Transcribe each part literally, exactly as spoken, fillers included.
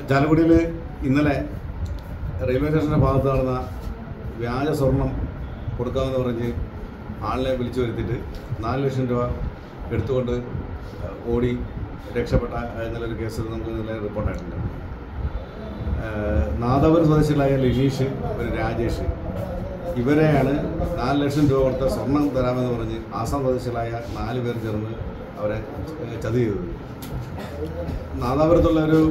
ചാലക്കുടിയിൽ ഇന്നലെ റെയിൽവേ സ്റ്റേഷൻ്റെ ഭാഗത്ത് നടന്ന വ്യാജ സ്വർണം കൊടുക്കാമെന്ന് പറഞ്ഞ് ആളിനെ വിളിച്ചു വരുത്തിയിട്ട് നാല് ലക്ഷം രൂപ എടുത്തുകൊണ്ട് ഓടി രക്ഷപ്പെട്ട എന്നുള്ളൊരു കേസ് നമുക്ക് ഇന്നലെ റിപ്പോർട്ടായിട്ടുണ്ട്. നാദാപുരം സ്വദേശികളായ ലിനീഷ്, ഒരു രാജേഷ്, ഇവരെയാണ് നാല് ലക്ഷം രൂപ കൊടുത്ത സ്വർണം തരാമെന്ന് പറഞ്ഞ് ആസാം സ്വദേശികളായ നാല് പേർ ചേർന്ന് അവരെ ചതി ചെയ്തത്. നാദാപുരത്തുള്ള ഒരു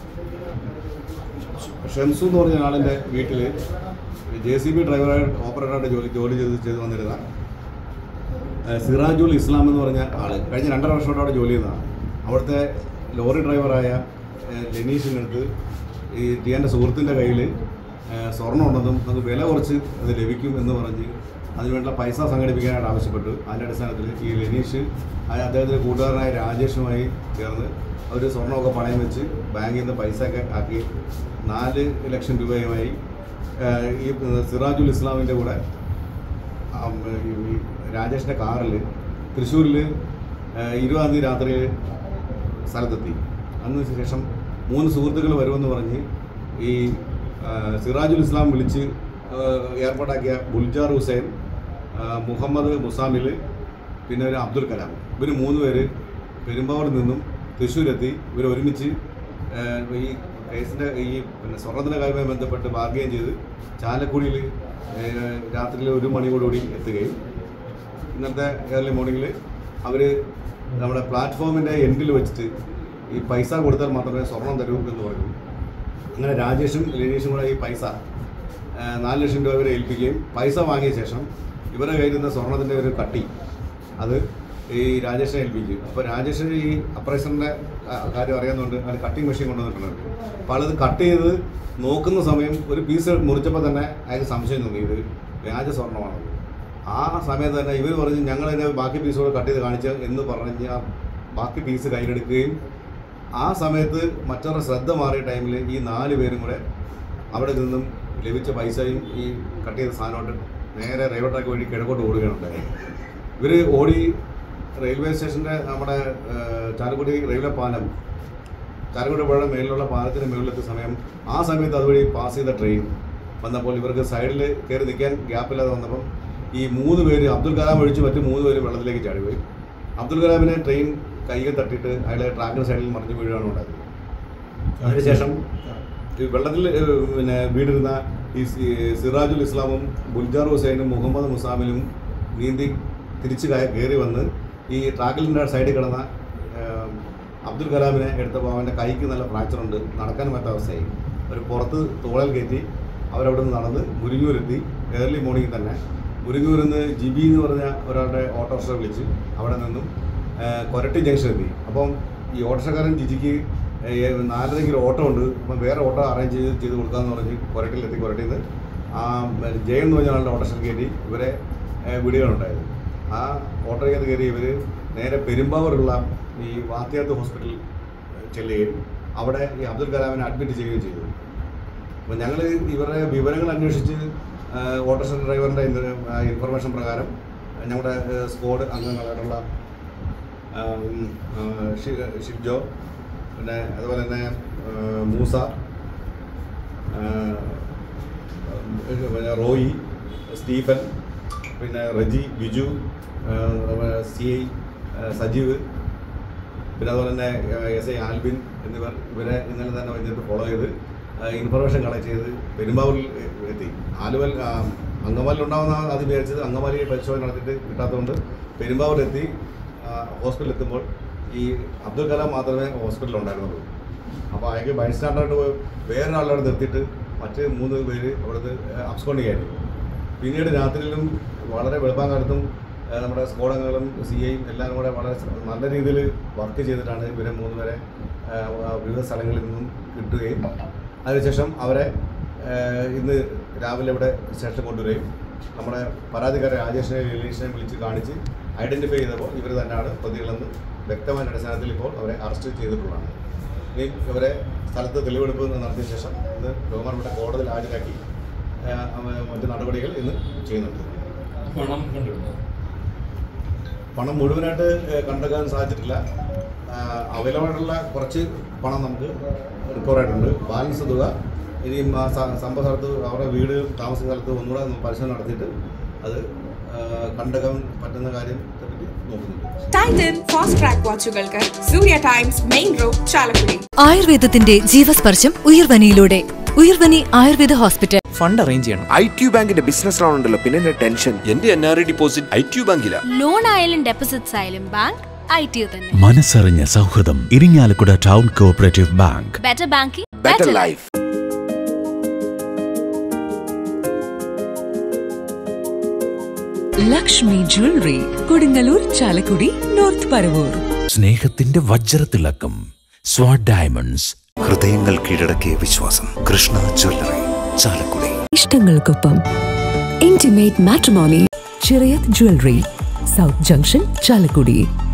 ഷംസു എന്ന് പറഞ്ഞ ആളിൻ്റെ വീട്ടിൽ ജെ സി ബി ഡ്രൈവറായി ഓപ്പറേറ്ററായിട്ട് ജോലി ജോലി ചെയ്ത് ചെയ്ത് വന്നിരുന്ന സിറാജുൽ ഇസ്ലാം എന്ന് പറഞ്ഞ ആൾ കഴിഞ്ഞ രണ്ടര വർഷമായിട്ട് അവിടെ ജോലി ചെയ്യുന്നതാണ്. അവിടുത്തെ ലോറി ഡ്രൈവറായ ലെനീഷിനടുത്ത് ഈ ടിയാൻ്റെ സുഹൃത്തിൻ്റെ കയ്യിൽ സ്വർണ്ണം ഉണ്ടെന്നും അത് വില കുറച്ച് അത് ലഭിക്കും എന്ന് പറഞ്ഞ് അതിനുവേണ്ട പൈസ സംഘടിപ്പിക്കാനായിട്ട് ആവശ്യപ്പെട്ടു. അതിൻ്റെ അടിസ്ഥാനത്തിൽ ഈ ലെനീഷ് അദ്ദേഹത്തിൻ്റെ കൂട്ടുകാരനായ രാജേഷുമായി ചേർന്ന് അവർ സ്വർണ്ണമൊക്കെ പണയം വെച്ച് ബാങ്കിൽ നിന്ന് പൈസ ഒക്കെ ആക്കി നാല് ലക്ഷം രൂപയുമായി ഈ സിറാജുൽ ഇസ്ലാമിൻ്റെ കൂടെ രാജേഷിൻ്റെ കാറിൽ തൃശ്ശൂരിൽ ഇരുപതാം തീയതി രാത്രി സ്ഥലത്തെത്തി. അതിന് ശേഷം മൂന്ന് സുഹൃത്തുക്കൾ വരുമെന്ന് പറഞ്ഞ് ഈ സിറാജുൽ ഇസ്ലാം വിളിച്ച് ഏർപ്പാടാക്കിയ ബുൽജാർ ഹുസൈൻ, മുഹമ്മദ് മുസാമിൽ, പിന്നെ ഒരു അബ്ദുൽ കലാം, ഇവർ മൂന്ന് പേര് പെരുമ്പാവൂരിൽ നിന്നും തൃശ്ശൂരെത്തി. ഇവർ ഒരുമിച്ച് ഈ കേസിൻ്റെ ഈ പിന്നെ സ്വർണ്ണത്തിൻ്റെ കാര്യവുമായി ബന്ധപ്പെട്ട് ബാർഗെയിൻ ചെയ്ത് ചാലക്കുടിയിൽ രാത്രിയിൽ ഒരു മണിയോടുകൂടി എത്തുകയും ഇന്നത്തെ ഏർലി മോർണിംഗിൽ അവർ നമ്മുടെ പ്ലാറ്റ്ഫോമിൻ്റെ എൻഡിൽ വെച്ചിട്ട് ഈ പൈസ കൊടുത്താൽ മാത്രമേ സ്വർണം തരൂ എന്ന് പറഞ്ഞു. അങ്ങനെ രാജേഷും ലിനീഷും കൂടെ ഈ പൈസ നാല് ലക്ഷം രൂപ വരെ ഏൽപ്പിക്കുകയും പൈസ വാങ്ങിയ ശേഷം ഇവരുടെ കയ്യിലിരുന്ന സ്വർണത്തിൻ്റെ ഒരു കട്ടി അത് ഈ രാജേഷിനെ ഏൽപ്പിക്കും. അപ്പോൾ രാജേഷിന് ഈ അപ്രൈസറിൻ്റെ കാര്യം അറിയാവുന്നതുകൊണ്ട് അത് കട്ടിങ് മെഷീൻ കൊണ്ടുവന്നിട്ടുണ്ട്. അപ്പോൾ അത് കട്ട് ചെയ്ത് നോക്കുന്ന സമയം ഒരു പീസ് മുറിച്ചപ്പോൾ തന്നെ അയാൾക്ക് സംശയം തോന്നി ഇത് വ്യാജ സ്വർണ്ണമാണ്. ആ സമയത്ത് തന്നെ ഇവർ പറഞ്ഞ് ഞങ്ങളതിൻ്റെ ബാക്കി പീസുകൾ കട്ട് ചെയ്ത് കാണിച്ച എന്ന് പറഞ്ഞ് ആ ബാക്കി പീസ് കയ്യിലെടുക്കുകയും ആ സമയത്ത് മറ്റൊരു ശ്രദ്ധ മാറിയ ടൈമിൽ ഈ നാല് പേരും കൂടെ അവിടെ നിന്നും ലഭിച്ച പൈസയും ഈ കട്ട് ചെയ്ത സാധനമായിട്ട് നേരെ റെയിൽവേ ട്രാക്ക് വഴി കിഴക്കോട്ട് ഓടുകയാണുണ്ടായി. ഇവർ ഓടി റെയിൽവേ സ്റ്റേഷൻ്റെ നമ്മുടെ ചാലക്കുടി റെയിൽവേ പാലം ചാലക്കുടി പുഴ മേലിലുള്ള പാലത്തിന് മുകളിലെത്തിയ സമയം ആ സമയത്ത് അതുവഴി പാസ് ചെയ്ത ട്രെയിൻ വന്നപ്പോൾ ഇവർക്ക് സൈഡിൽ കയറി നിൽക്കാൻ ഗ്യാപ്പില്ലാതെ വന്നപ്പം ഈ മൂന്ന് പേര് അബ്ദുൽ കലാം ഒഴിച്ച് മറ്റ് മൂന്ന് പേര് വെള്ളത്തിലേക്ക് ചാടിപ്പോയി. അബ്ദുൽ കലാമിനെ ട്രെയിൻ കൈകൾ തട്ടിയിട്ട് അയാളെ ട്രാക്കിന് സൈഡിൽ മറിഞ്ഞ് വീഴുകയാണ് ഉണ്ടായത്. അതിനുശേഷം ഈ വെള്ളത്തിൽ പിന്നെ വീടിരുന്ന ഈ സിറാജുൽ ഇസ്ലാമും ബുൽജാർ ഹുസൈനും മുഹമ്മദ് മുസാമിലും നീന്തി തിരിച്ച് കയറി വന്ന് ഈ ട്രാക്കിലിൻ്റെ സൈഡിൽ കിടന്ന അബ്ദുൽ കലാമിനെ എടുത്തപ്പോൾ അവൻ്റെ കൈക്ക് നല്ല ഫ്രാക്ചറുണ്ട്, നടക്കാൻ പറ്റാത്ത അവസ്ഥയായി. ഒരു പുറത്ത് തോളൽ കയറ്റി അവരവിടെ നിന്ന് നടന്ന് മുരിങ്ങൂരെത്തി. ഏർലി മോർണിംഗ് തന്നെ മുരിങ്ങൂരിൽ നിന്ന് ജിബി എന്ന് പറഞ്ഞ ഒരാളുടെ ഓട്ടോറിക്ഷ വിളിച്ച് അവിടെ നിന്നും കൊരട്ടി ജംഗ്ഷൻ എത്തി. അപ്പം ഈ ഓട്ടോറിക്ഷക്കാരൻ ജിജിക്ക് നാലരയ്ക്ക് ഒരു ഓട്ടോ ഉണ്ട്, അപ്പം വേറെ ഓട്ടോ അറേഞ്ച് ചെയ്ത് ചെയ്ത് കൊടുക്കാമെന്ന് പറഞ്ഞ് കൊരട്ടിയിലെത്തി. കൊരട്ടിയിൽ നിന്ന് ആ ജയൻ എന്ന് പറഞ്ഞ ആളുടെ ഓട്ടോറിക്ഷ കയറ്റി ഇവരെ വിടുകയാണുണ്ടായത്. ആ ഓട്ടോയ്ക്കകത്ത് കയറി ഇവർ നേരെ പെരുമ്പാവൂരുള്ള ഈ വാത്യാത്ത് ഹോസ്പിറ്റലിൽ ചെല്ലുകയും അവിടെ ഈ അബ്ദുൽ കലാമിനെ അഡ്മിറ്റ് ചെയ്യുകയും ചെയ്തു. അപ്പോൾ ഞങ്ങൾ ഇവരുടെ വിവരങ്ങൾ അന്വേഷിച്ച് ഓട്ടോറിക്ഷ ഡ്രൈവറിൻ്റെ ഇൻഫർമേഷൻ പ്രകാരം ഞങ്ങളുടെ സ്ക്വാഡ് അംഗങ്ങളായിട്ടുള്ള ഷിബ്ജോ, പിന്നെ അതുപോലെ തന്നെ മൂസ, പിന്നെ റോയി, സ്റ്റീഫൻ, പിന്നെ റജി, ബിജു, സി ഐ സജീവ്, പിന്നെ അതുപോലെ തന്നെ എസ് ഐ ആൽബിൻ എന്നിവർ ഇവരെ ഇന്നലെ തന്നെ വൈകിട്ട് ഫോളോ ചെയ്ത് ഇൻഫർമേഷൻ കളക്ട് ചെയ്ത് പെരുമ്പാവൂരിൽ എത്തി. ആലുവൽ അങ്കമാലിയിലുണ്ടാവുന്ന അത് വിചാരിച്ചത് അങ്കമാലി പരിശോധന നടത്തിയിട്ട് കിട്ടാത്തതുകൊണ്ട് പെരുമ്പാവൂരിലെത്തി ഹോസ്പിറ്റലിൽ എത്തുമ്പോൾ ഈ അബ്ദുൽ കലാം മാത്രമേ ഹോസ്പിറ്റലിൽ ഉണ്ടായിരുന്നുള്ളൂ. അപ്പോൾ അയാൾക്ക് ബൈസ്റ്റാൻഡറായിട്ട് വേറൊരാളോട് നിർത്തിയിട്ട് മറ്റ് മൂന്ന് പേര് അവിടുന്ന് അബ്സ്കോണ്ട് ചെയ്യായിരുന്നു. പിന്നീട് രാത്രിയിലും വളരെ വെളുപ്പാങ്കാലത്തും നമ്മുടെ സ്ക്വാഡംഗങ്ങളും സി ഐയും എല്ലാവരും കൂടെ വളരെ നല്ല രീതിയിൽ വർക്ക് ചെയ്തിട്ടാണ് ഇവരെ മൂന്ന് പേരെ വിവിധ സ്ഥലങ്ങളിൽ നിന്നും കിട്ടുകയും അതിനുശേഷം അവരെ ഇന്ന് രാവിലെ ഇവിടെ സ്റ്റേഷനിൽ കൊണ്ടുവരികയും നമ്മുടെ പരാതിക്കാരെ രാജേഷിനെ ലിനീഷിനെ വിളിച്ച് കാണിച്ച് ഐഡൻറ്റിഫൈ ചെയ്തപ്പോൾ ഇവർ തന്നെയാണ് പ്രതികളെന്ന് വ്യക്തമായ അടിസ്ഥാനത്തിൽ ഇപ്പോൾ അവരെ അറസ്റ്റ് ചെയ്തിട്ടുള്ളതാണ്. ഇനി ഇവരെ സ്ഥലത്ത് തെളിവെടുപ്പ് നടത്തിയ ശേഷം ഇന്ന് ബഹുമാനപ്പെട്ട കോടതിയിൽ ഹാജരാക്കി മറ്റ് നടപടികൾ ഇന്ന് ചെയ്യുന്നുണ്ട്. പണം പണം മുഴുവനായിട്ട് കണ്ടെത്താൻ സാധിച്ചിട്ടില്ല. അവൈലബിൾ ആയിട്ടുള്ള കുറച്ച് പണം നമുക്ക് റിക്കവർ ആയിട്ടുണ്ട്. ബാലൻസ് തുക ഇനിയും ആ സംഭവ സ്ഥലത്ത് അവരുടെ വീട് താമസ സ്ഥലത്ത് ഒന്നുകൂടെ പരിശോധന നടത്തിയിട്ട് അത് കണ്ടെത്താൻ പറ്റുന്ന കാര്യത്തെ പറ്റി നോക്കുന്നുണ്ട്. ടൈറ്റൻ ഫാസ്റ്റ് ട്രാക്ക് വാച്ചുകൾക്ക് Surya Times main road Chalakudy. ആയുർവേദത്തിന്റെ ജീവസ്പർശം ഉയർവനിയിലൂടെ. Uyarvani Ayurveda hospital. Fund arrange ചെയ്യണം. ഐ ടി യു ബാങ്കിന്റെ ബിസിനസ് ലോൺ ഉണ്ടല്ലോ, പിന്നെ ടെൻഷൻ. എന്റെ N R I deposit I T U ബാങ്കിലാ. ലോൺ ആയാലും ഡെപ്പോസിറ്റ്സ് ആയാലും ബാങ്ക് ഐ ടി യു തന്നെ. മനസ്സറിഞ്ഞ സൗഹൃദം Irinjalakuda town cooperative bank. Better banking, better life. Lakshmi jewellery, Kodungallur, Chalakudy, north Paravur. സ്നേഹത്തിന്റെ വജ്രത്തിളക്കം സ്വാഡ് ഡയമണ്ട്സ്. ഹൃദയങ്ങൾ കീഴടക്കിയ വിശ്വാസം. കൃഷ്ണ ജ്വല്ലറി, ചാലക്കുടി. ഇഷ്ടങ്ങൾക്കൊപ്പം intimate matrimony, Chirayath jewellery, south junction, Chalakudy.